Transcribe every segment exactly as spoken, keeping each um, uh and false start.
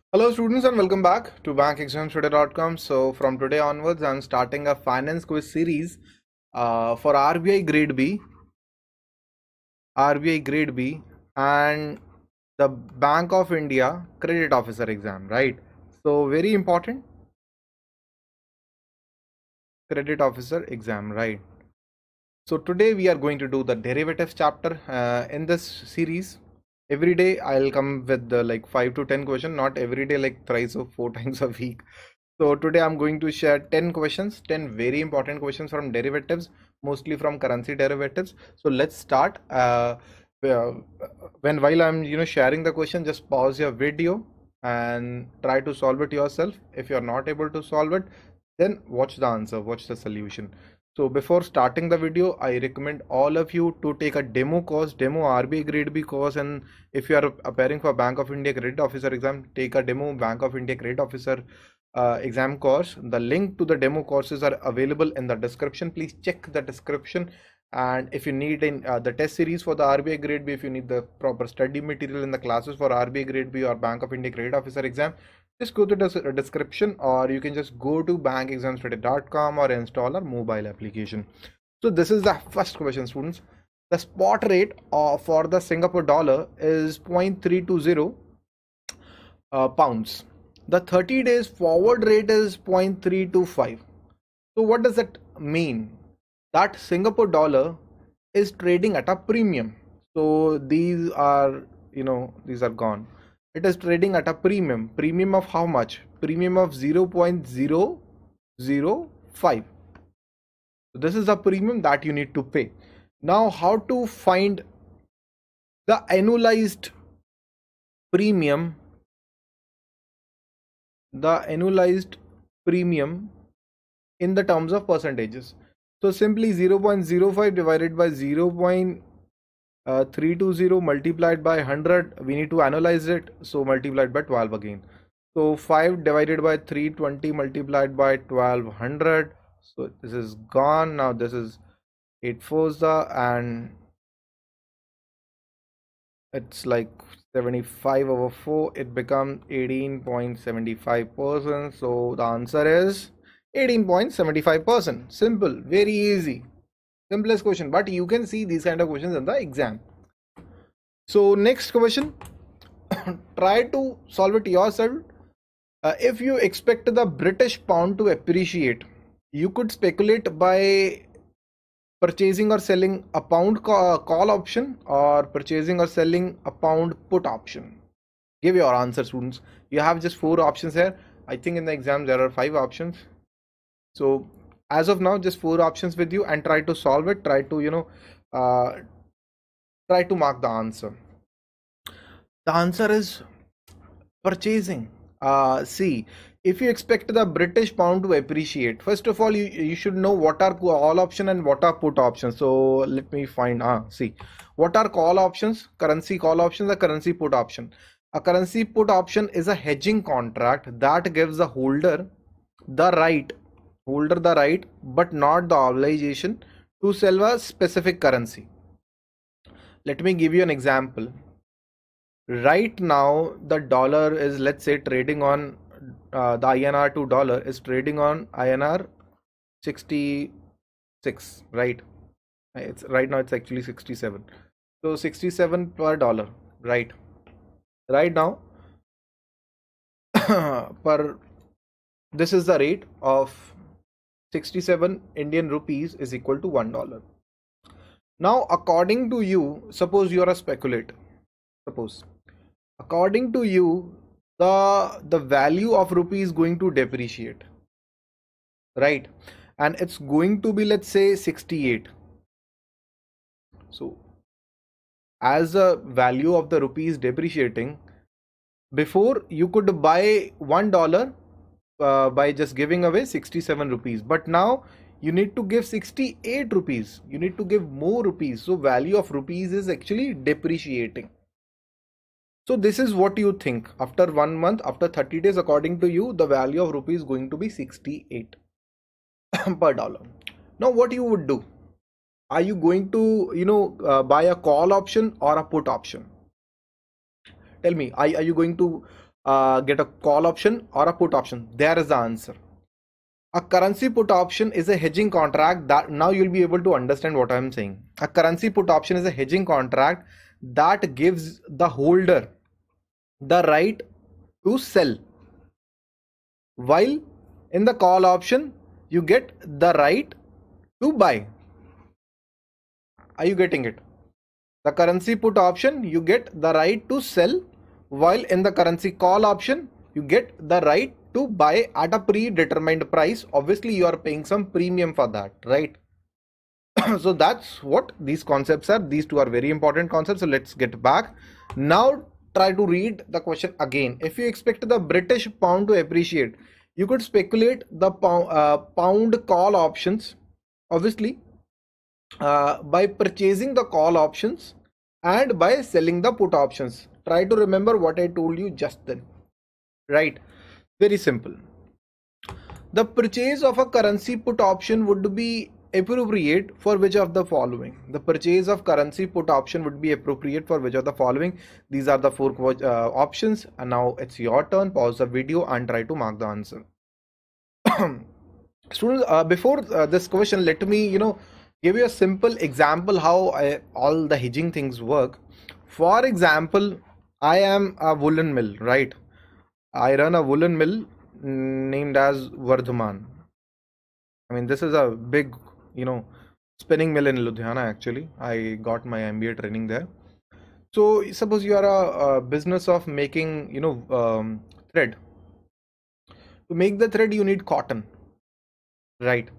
Hello students and welcome back to bank exams today dot com. So from today onwards I'm starting a finance quiz series uh, for R B I grade B, R B I grade B and the Bank of India credit officer exam, right? So very important credit officer exam, right? So today we are going to do the derivatives chapter uh, in this series. Every day I'll come with the like five to ten questions, not every day like thrice or four times a week. So today I'm going to share ten questions, ten very important questions from derivatives, mostly from currency derivatives. So let's start. Uh, when while I'm you know sharing the question, just pause your video and try to solve it yourself. If you're not able to solve it, then watch the answer, watch the solution. So before starting the video, I recommend all of you to take a demo course, demo R B I grade B course, and if you are preparing for Bank of India credit officer exam, take a demo Bank of India credit officer uh, exam course. The link to the demo courses are available in the description. Please check the description. And if you need in uh, the test series for the R B I grade B, if you need the proper study material in the classes for R B I grade B or Bank of India credit officer exam, just go to the description, or you can just go to bank exams today dot com or install our mobile application. So this is the first question, students. The spot rate uh, for the Singapore dollar is zero point three two zero uh, pounds. The thirty days forward rate is zero point three two five. So what does that mean? That Singapore dollar is trading at a premium. So these are, you know, these are gone. It is trading at a premium. Premium of how much? Premium of zero point zero zero five. So this is the premium that you need to pay. Now, how to find the annualized premium? The annualized premium in the terms of percentages. So simply zero point zero five divided by zero point three two zero multiplied by one hundred, we need to analyze it, so multiplied by twelve again. So five divided by three hundred twenty multiplied by twelve hundred, so this is gone. Now this is eight fours and it's like seventy-five over four, it becomes eighteen point seven five percent. so the answer is eighteen point seven five percent. Simple, very easy, simplest question, but you can see these kind of questions in the exam. So next question, try to solve it yourself. Uh, if you expect the British pound to appreciate, you could speculate by purchasing or selling a pound call option or purchasing or selling a pound put option. Give your answer, students. You have just four options here. I think in the exam there are five options. So as of now, just four options with you, and try to solve it. Try to, you know, uh, try to mark the answer. The answer is purchasing. Uh, see, if you expect the British pound to appreciate, first of all, you, you should know what are call option and what are put options. So let me find, ah, see, what are call options? Currency call options, a currency put option. A currency put option is a hedging contract that gives the holder the right, holder the right, but not the obligation to sell a specific currency. Let me give you an example. Right now, the dollar is, let's say, trading on uh, the I N R to dollar is trading on I N R sixty-six, right? It's right now it's actually sixty-seven. So sixty-seven per dollar, right? Right now, per this is the rate of sixty-seven Indian rupees is equal to one dollar. Now, according to you, suppose you are a speculator. Suppose, according to you, the the value of rupee is going to depreciate, right? And it's going to be, let's say, sixty-eight. So as the value of the rupee is depreciating, before you could buy one dollar uh, by just giving away sixty-seven rupees, but now you need to give sixty-eight rupees, you need to give more rupees, so value of rupees is actually depreciating. So this is what you think. After one month, after thirty days, according to you, the value of rupee is going to be sixty-eight per dollar. Now what you would do? Are you going to, you know, uh, buy a call option or a put option? Tell me, are, are you going to uh, get a call option or a put option? There is the answer. A currency put option is a hedging contract that now you'll be able to understand what I'm saying. A currency put option is a hedging contract that gives the holder the right to sell, while in the call option you get the right to buy. Are you getting it? The currency put option, you get the right to sell, while in the currency call option you get the right to buy at a predetermined price. Obviously you are paying some premium for that, right? So that's what these concepts are. These two are very important concepts. So let's get back. Now try to read the question again. If you expect the British pound to appreciate, you could speculate the pound, uh, pound call options, obviously, uh, by purchasing the call options and by selling the put options. Try to remember what I told you just then, right? Very simple. The purchase of a currency put option would be appropriate for which of the following? The purchase of currency put option would be appropriate for which of the following? These are the four uh, options, and now it's your turn. Pause the video and try to mark the answer. Students, uh, before uh, this question, let me you know give you a simple example how I, all the hedging things work. For example, I am a woolen mill, right? I run a woolen mill named as Vardhaman. I mean, this is a big, you know, spinning mill in Ludhiana. Actually, I got my M B A training there. So suppose you are a, a business of making, you know, um, thread. To make the thread, you need cotton, right?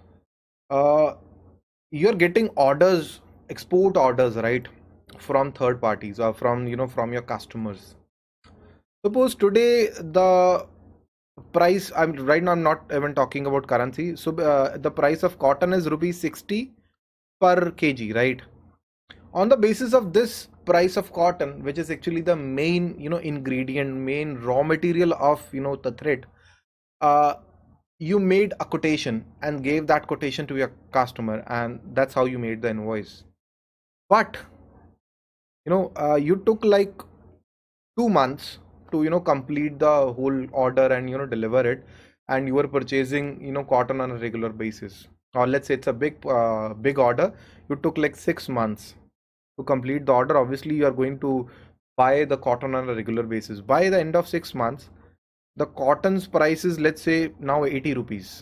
Uh, you're getting orders, export orders, right, from third parties or from, you know, from your customers. Suppose today the price, I'm right now I'm not even talking about currency. So uh, the price of cotton is rupees sixty per kg, right? On the basis of this price of cotton, which is actually the main, you know, ingredient, main raw material of, you know, the thread, uh, you made a quotation and gave that quotation to your customer, and that's how you made the invoice. But you know, uh, you took like two months to you know complete the whole order and you know deliver it, and you were purchasing you know cotton on a regular basis, or let's say it's a big uh, big order. You took like six months to complete the order. Obviously you are going to buy the cotton on a regular basis. By the end of six months, the cotton's price is, let's say, now eighty rupees.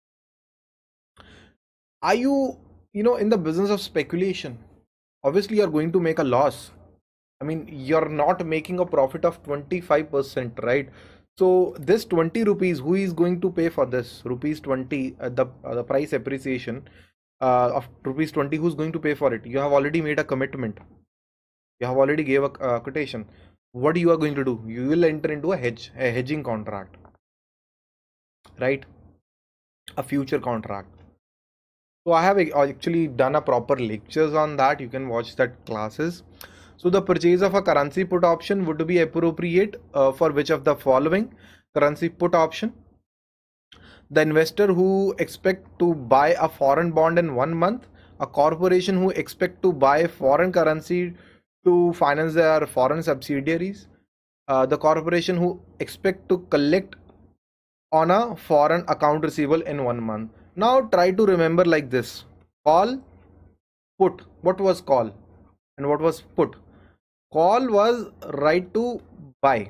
Are you you know in the business of speculation? Obviously you are going to make a loss. I mean, you're not making a profit of twenty-five percent, right? So this twenty rupees, who is going to pay for this? Rupees twenty, uh, the, uh, the price appreciation uh, of rupees twenty, who's going to pay for it? You have already made a commitment. You have already gave a uh, quotation. What you are going to do? You will enter into a hedge, a hedging contract, right? A future contract. So I have actually done a proper lectures on that. You can watch that classes. So the purchase of a currency put option would be appropriate uh, for which of the following? Currency put option. The investor who expect to buy a foreign bond in one month, a corporation who expect to buy foreign currency to finance their foreign subsidiaries, uh, the corporation who expect to collect on a foreign account receivable in one month. Now try to remember like this: call, put. What was call and what was put? Call was right to buy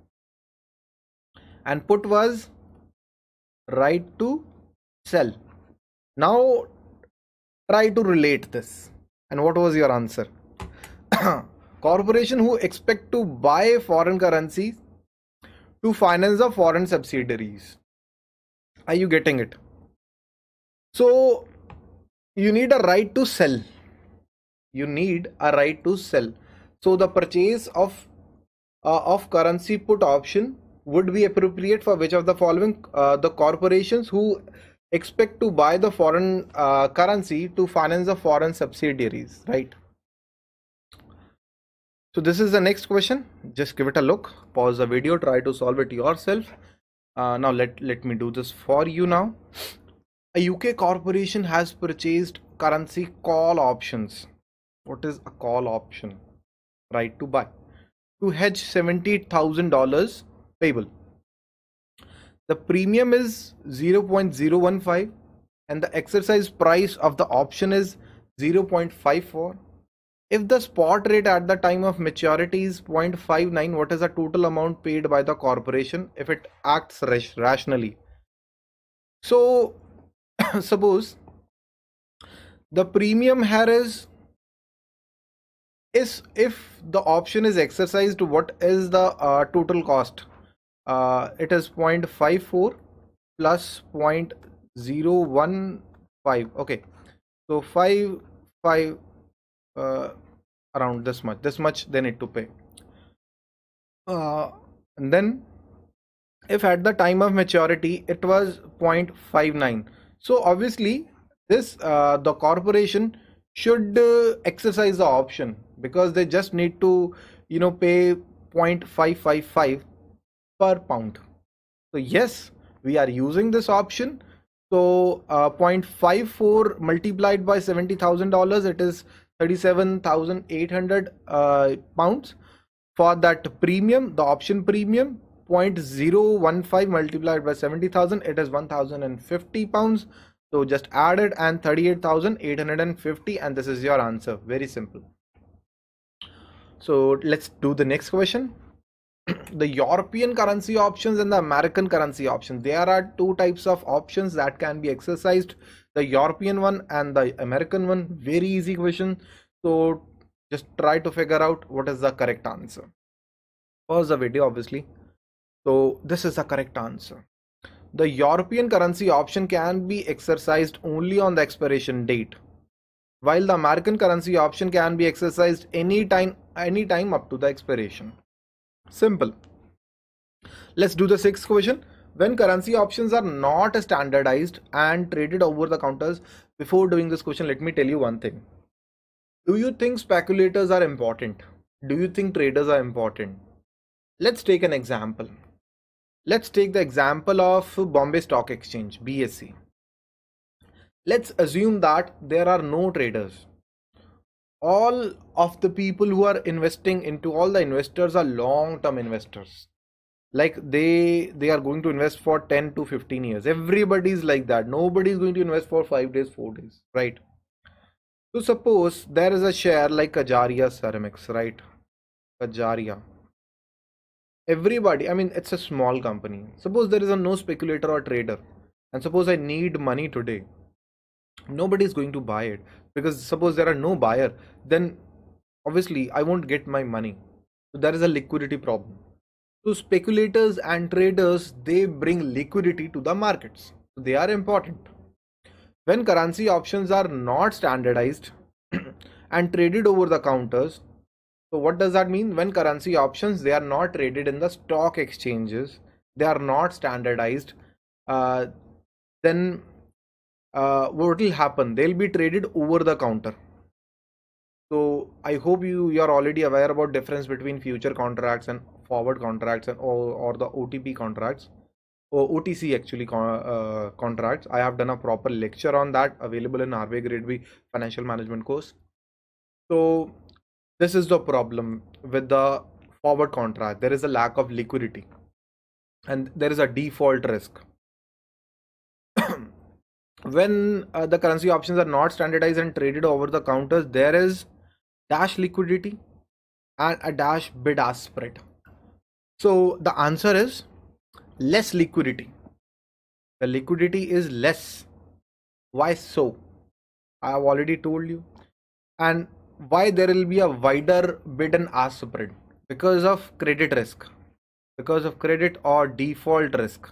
and put was right to sell. Now try to relate this. And what was your answer? Corporation who expect to buy foreign currency to finance the foreign subsidiaries. Are you getting it? So you need a right to sell. You need a right to sell. So the purchase of uh, of currency put option would be appropriate for which of the following? Uh, the corporations who expect to buy the foreign uh, currency to finance the foreign subsidiaries, right? So this is the next question. Just give it a look. Pause the video. Try to solve it yourself. Uh, now let let me do this for you now. A U K corporation has purchased currency call options. What is a call option? Right to buy. To hedge seventy thousand dollars payable. The premium is zero point zero one five and the exercise price of the option is zero point five four. If the spot rate at the time of maturity is zero point five nine, what is the total amount paid by the corporation if it acts rationally? So suppose the premium here is is if the option is exercised, what is the uh, total cost? Uh, it is zero point five four plus zero point zero one five. Okay, so five five uh, around this much this much they need to pay. Uh, and then if at the time of maturity it was zero point five nine, so obviously this uh, the corporation should uh, exercise the option, because they just need to you know pay zero point five five five per pound. So yes, we are using this option. So uh, zero point five four multiplied by seventy thousand dollars, it is thirty-seven thousand eight hundred uh, pounds. For that premium, the option premium, zero point zero one five multiplied by seventy thousand, it is one thousand fifty pounds. So just add it and thirty-eight thousand eight hundred fifty, and this is your answer. Very simple. So let's do the next question. The European currency options and the American currency options. There are two types of options that can be exercised, the European one and the American one. Very easy question. So just try to figure out what is the correct answer. Pause the video obviously. So this is the correct answer. The European currency option can be exercised only on the expiration date, while the American currency option can be exercised anytime, anytime up to the expiration. Simple. Let's do the sixth question. When currency options are not standardized and traded over the counters, before doing this question, let me tell you one thing. Do you think speculators are important? Do you think traders are important? Let's take an example. Let's take the example of Bombay Stock Exchange, B S E. Let's assume that there are no traders. All of the people who are investing into, all the investors are long-term investors. Like they they are going to invest for ten to fifteen years. Everybody is like that. Nobody is going to invest for five days, four days, right? So suppose there is a share like Kajaria Ceramics, right? Kajaria. Everybody, I mean, it's a small company. Suppose there is a no speculator or trader, and suppose I need money today. Nobody is going to buy it, because suppose there are no buyer, then obviously I won't get my money. So there is a liquidity problem. So speculators and traders, they bring liquidity to the markets. So they are important. When currency options are not standardized and traded over the counters, so what does that mean? When currency options, they are not traded in the stock exchanges, they are not standardized, uh, then uh, what will happen? They'll be traded over the counter. So I hope you you are already aware about difference between future contracts and forward contracts and or, or the O T P contracts, or O T C actually uh, contracts. I have done a proper lecture on that, available in R B I Grade B Financial Management course. So this is the problem with the forward contract. There is a lack of liquidity and there is a default risk. When uh, the currency options are not standardized and traded over the counters, there is dash liquidity and a dash bid ask spread. So the answer is less liquidity. The liquidity is less. Why so? I have already told you. And why there will be a wider bid and ask spread? Because of credit risk, because of credit or default risk.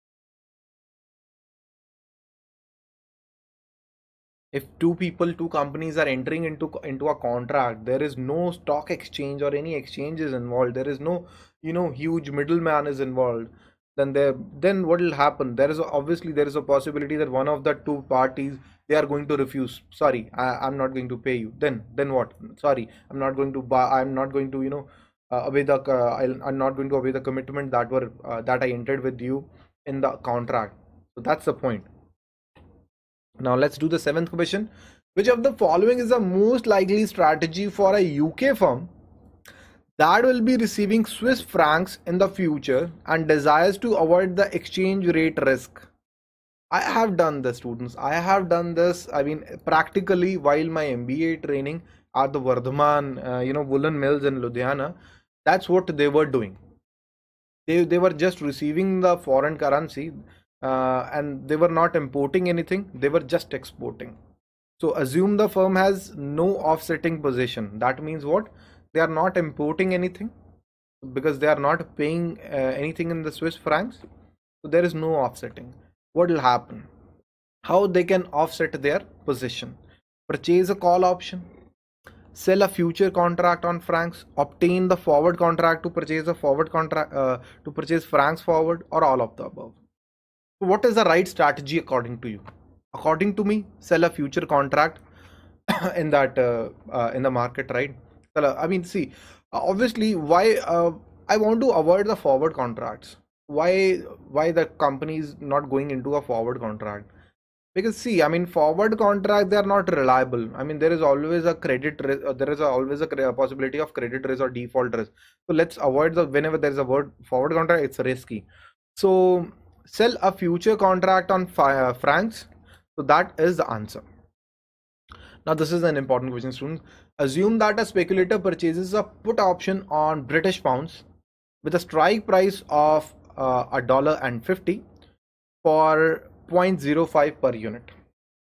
If two people, two companies are entering into into a contract, there is no stock exchange or any exchanges involved. There is no, you know, huge middleman is involved. Then there, then what will happen? There is a, obviously there is a possibility that one of the two parties, they are going to refuse. Sorry, I, I'm not going to pay you. Then, then what? Sorry, I'm not going to buy. I'm not going to, you know, uh, obey the. Uh, I'll, I'm not going to obey the commitment that were uh, that I entered with you in the contract. So that's the point. Now let's do the seventh question. Which of the following is the most likely strategy for a U K firm that will be receiving Swiss francs in the future and desires to avoid the exchange rate risk. I have done this, students. I have done this. I mean, practically while my M B A training at the Vardhaman, uh, you know, woolen mills in Ludhiana, that's what they were doing. They they were just receiving the foreign currency, uh, and they were not importing anything. They were just exporting. So assume the firm has no offsetting position. That means what? They are not importing anything because they are not paying uh, anything in the Swiss francs. So there is no offsetting. What will happen? How they can offset their position? Purchase a call option, sell a future contract on francs, obtain the forward contract to purchase a forward contract uh, to purchase francs forward, or all of the above. So what is the right strategy according to you? According to me, sell a future contract in that uh, uh, in the market, right? I mean, see, obviously, why uh, I want to avoid the forward contracts. Why why the company is not going into a forward contract? Because see, I mean, forward contract, they are not reliable. I mean, there is always a credit risk. Uh, there is a, always a possibility of credit risk or default risk. So let's avoid the whenever there is a word forward contract, it's risky. So sell a future contract on uh, francs. So that is the answer. Now this is an important question, students. Assume that a speculator purchases a put option on British pounds with a strike price of uh, a dollar and fifty for zero point zero five per unit.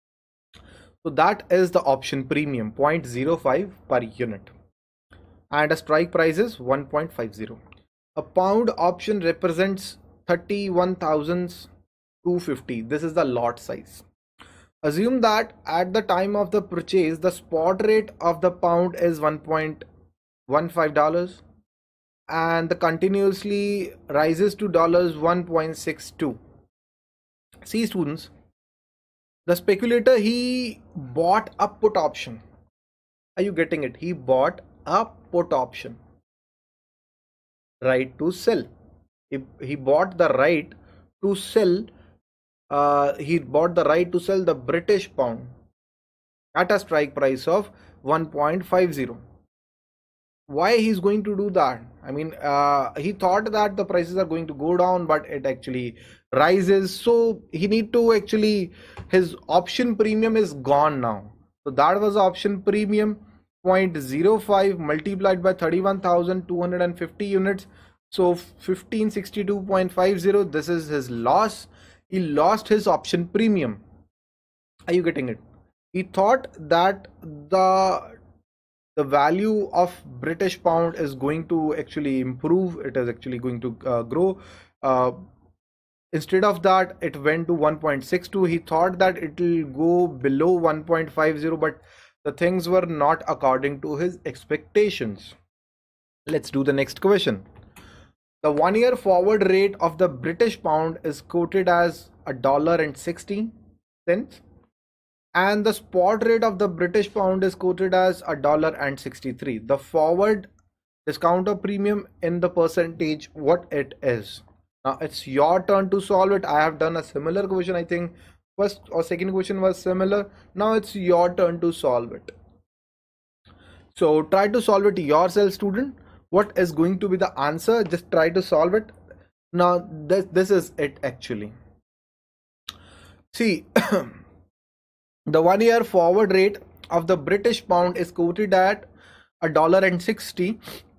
So that is the option premium, zero point zero five per unit, and a strike price is one point five zero. A pound option represents thirty-one thousand two hundred fifty. This is the lot size. Assume that at the time of the purchase, the spot rate of the pound is one point one five dollars and the continuously rises to dollars one point six two. See, students, the speculator, he bought a put option. Are you getting it? He bought a put option, right to sell. He, he bought the right to sell Uh, he bought the right to sell the British pound at a strike price of one point five zero. Why he's going to do that? I mean, uh, he thought that the prices are going to go down, but it actually rises. So he need to actually, his option premium is gone now. So that was option premium zero point zero five multiplied by thirty-one thousand two hundred fifty units. So fifteen sixty-two point five zero. This is his loss. He lost his option premium. Are you getting it? He thought that the the value of British pound is going to actually improve. It is actually going to uh, grow. Uh, instead of that, it went to one point six two. He thought that it will go below one point five zero, but the things were not according to his expectations. Let's do the next question. The one-year forward rate of the British pound is quoted as a dollar and sixty cents, and the spot rate of the British pound is quoted as a dollar and sixty-three. The forward discount or premium in the percentage, what it is. Now it's your turn to solve it. I have done a similar question. I think first or second question was similar. Now it's your turn to solve it. So try to solve it yourself, student. What is going to be the answer? Just try to solve it. Now this, this is it actually. See, the one year forward rate of the British pound is quoted at a dollar and sixty,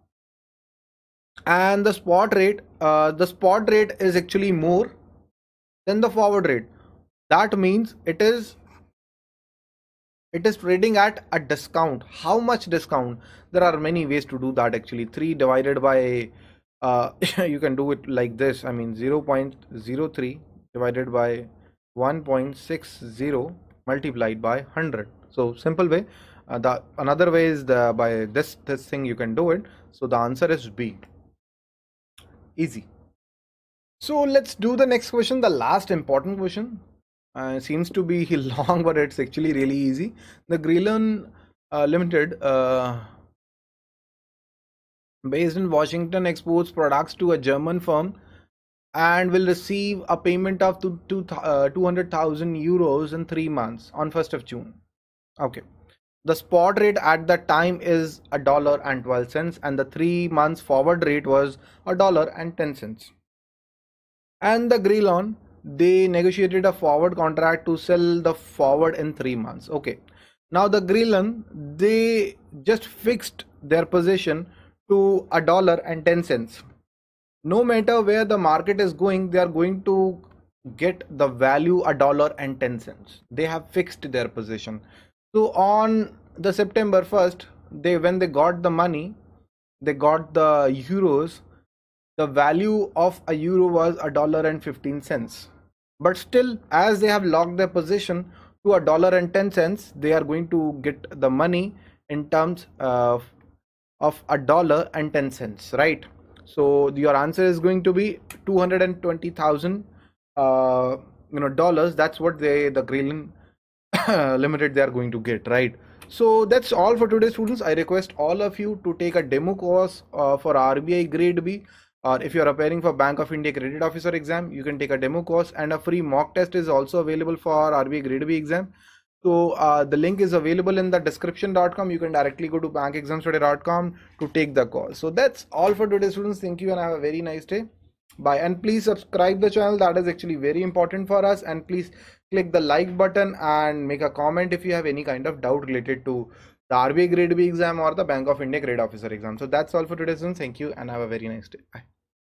and the spot rate uh, the spot rate is actually more than the forward rate. That means it is it is trading at a discount. How much discount? There are many ways to do that actually. Three divided by uh, you can do it like this. I mean zero point zero three divided by one point six zero multiplied by one hundred. So simple way. Uh, the another way is the by this this thing you can do it. So the answer is B. Easy. So let's do the next question, the last important question. Uh, seems to be long, but it's actually really easy. The Grelon uh, Limited, uh, based in Washington, exports products to a German firm and will receive a payment of two, two, uh, two hundred thousand euros in three months on first of June. Okay. The spot rate at that time is a dollar and twelve cents, and the three months forward rate was a dollar and ten cents. And the Grelon, they negotiated a forward contract to sell the forward in three months. Okay, now the Grelon, they just fixed their position to a dollar and ten cents. No matter where the market is going, they are going to get the value a dollar and ten cents. They have fixed their position. So on the September first, they when they got the money, they got the euros. The value of a euro was a dollar and fifteen cents. But still, as they have locked their position to a dollar and ten cents, they are going to get the money in terms of of a dollar and ten cents, right? So your answer is going to be two hundred twenty thousand uh, you know dollars. That's what they the Grelon limited they are going to get, right? So that's all for today, students. I request all of you to take a demo course uh, for R B I grade B, or if you are preparing for Bank of India credit officer exam, you can take a demo course, and a free mock test is also available for R B I grade B exam. So uh, the link is available in the description dot com. You can directly go to bank exams today dot com to take the course. So that's all for today, students. Thank you and have a very nice day. Bye. And please subscribe the channel. That is actually very important for us. And please click the like button and make a comment if you have any kind of doubt related to the R B I grade B exam or the Bank of India grade officer exam. So that's all for today, students. Thank you and have a very nice day. Bye.